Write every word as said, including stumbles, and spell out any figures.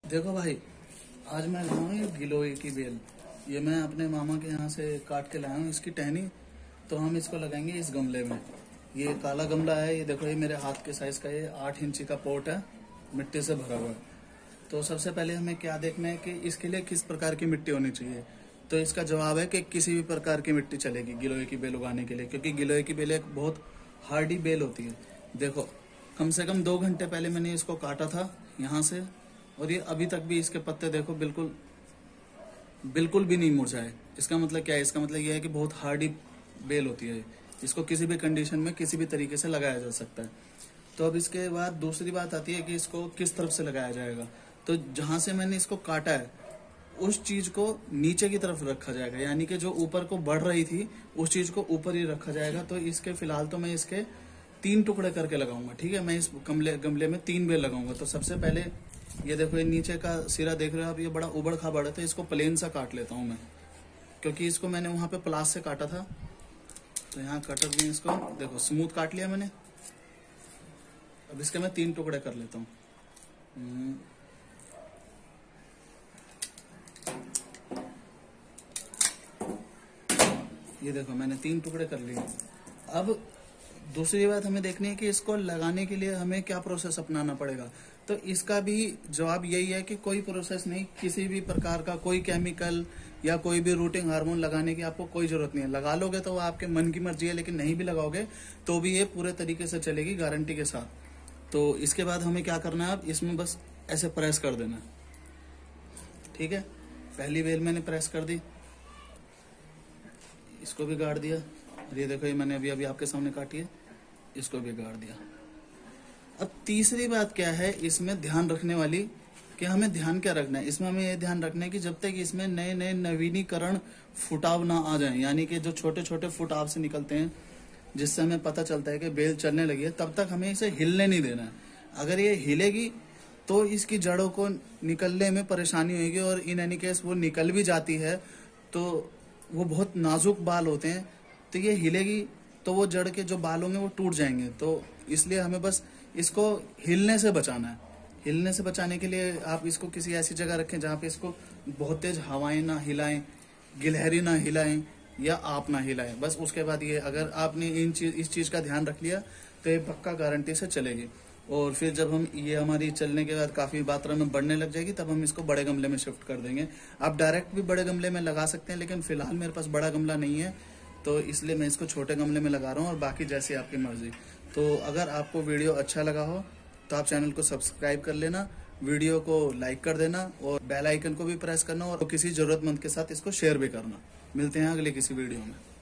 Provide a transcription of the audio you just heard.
देखो भाई, आज मैं लाया हूँ ये गिलोय की बेल। ये मैं अपने मामा के यहाँ से काट के लाया हूँ इसकी टहनी। तो हम इसको लगाएंगे इस गमले में। ये काला गमला है, ये देखो, ये मेरे हाथ के साइज का, ये आठ इंची का पोट है, मिट्टी से भरा हुआ है। तो सबसे पहले हमें क्या देखना है कि इसके लिए किस प्रकार की मिट्टी होनी चाहिए। तो इसका जवाब है कि किसी भी प्रकार की मिट्टी चलेगी गिलोय की बेल उगाने के लिए, क्योंकि गिलोय की बेल एक बहुत हार्डी बेल होती है। देखो, कम से कम दो घंटे पहले मैंने इसको काटा था यहाँ से, और ये अभी तक भी इसके पत्ते देखो बिल्कुल बिल्कुल भी नहीं मुरझाए। इसका मतलब क्या है? इसका मतलब यह है कि बहुत हार्डी बेल होती है। इसको किसी भी कंडीशन में किसी भी तरीके से लगाया जा सकता है। तो अब इसके बाद दूसरी बात आती है कि इसको किस तरफ से लगाया जाएगा। तो जहां से मैंने इसको काटा है उस चीज को नीचे की तरफ रखा जाएगा, यानी कि जो ऊपर को बढ़ रही थी उस चीज को ऊपर ही रखा जाएगा। तो इसके फिलहाल तो मैं इसके तीन टुकड़े करके लगाऊंगा, ठीक है। मैं इस गमले गमले में तीन बेल लगाऊंगा। तो सबसे पहले ये देखो, ये नीचे का सिरा देख रहे हो आप, ये बड़ा उबड़ खाबड़ है, तो इसको प्लेन सा काट लेता हूँ मैं, क्योंकि इसको मैंने वहां पे प्लास से काटा था। तो यहाँ कटर भी इसको देखो स्मूथ काट लिया मैंने। अब इसके मैं तीन टुकड़े कर लेता हूँ। ये देखो, मैंने तीन टुकड़े कर लिए। अब दूसरी बात हमें देखनी है कि इसको लगाने के लिए हमें क्या प्रोसेस अपनाना पड़ेगा। तो इसका भी जवाब यही है कि कोई प्रोसेस नहीं, किसी भी प्रकार का कोई केमिकल या कोई भी रूटिंग हार्मोन लगाने की आपको कोई जरूरत नहीं है। लगा लोगे तो वो आपके मन की मर्जी है, लेकिन नहीं भी लगाओगे तो भी ये पूरे तरीके से चलेगी, गारंटी के साथ। तो इसके बाद हमें क्या करना है, अब इसमें बस ऐसे प्रेस कर देना, ठीक है। पहली बेल मैंने प्रेस कर दी, इसको भी गाड़ दिया। ये देखो, ये मैंने अभी अभी आपके सामने काटी है, इसको भी गाड़ दिया। अब तीसरी बात क्या है इसमें ध्यान रखने वाली, कि हमें ध्यान क्या रखना है इसमें, हमें यह ध्यान रखना है कि जब तक इसमें नए नए नवीनीकरण फुटाव ना आ जाए, यानी कि जो छोटे छोटे फुटाव से निकलते हैं जिससे हमें पता चलता है कि बेल चलने लगी है, तब तक हमें इसे हिलने नहीं देना है। अगर ये हिलेगी तो इसकी जड़ों को निकलने में परेशानी होगी, और इन एनी केस वो निकल भी जाती है तो वो बहुत नाजुक बाल होते हैं, तो ये हिलेगी तो वो जड़ के जो बाल होंगे वो टूट जाएंगे। तो इसलिए हमें बस इसको हिलने से बचाना है। हिलने से बचाने के लिए आप इसको किसी ऐसी जगह रखें जहाँ पे इसको बहुत तेज हवाएं ना हिलाएं, गिलहरी ना हिलाएं, या आप ना हिलाएं। बस उसके बाद ये, अगर आपने इन चीज इस चीज का ध्यान रख लिया तो ये पक्का गारंटी से चलेगी। और फिर जब हम ये हमारी चलने के बाद काफी मात्रा में बढ़ने लग जाएगी, तब हम इसको बड़े गमले में शिफ्ट कर देंगे। आप डायरेक्ट भी बड़े गमले में लगा सकते हैं, लेकिन फिलहाल मेरे पास बड़ा गमला नहीं है, तो इसलिए मैं इसको छोटे गमले में लगा रहा हूँ, और बाकी जैसी आपकी मर्जी। तो अगर आपको वीडियो अच्छा लगा हो तो आप चैनल को सब्सक्राइब कर लेना, वीडियो को लाइक कर देना, और बेल आइकन को भी प्रेस करना, और किसी जरूरतमंद के साथ इसको शेयर भी करना। मिलते हैं अगले किसी वीडियो में।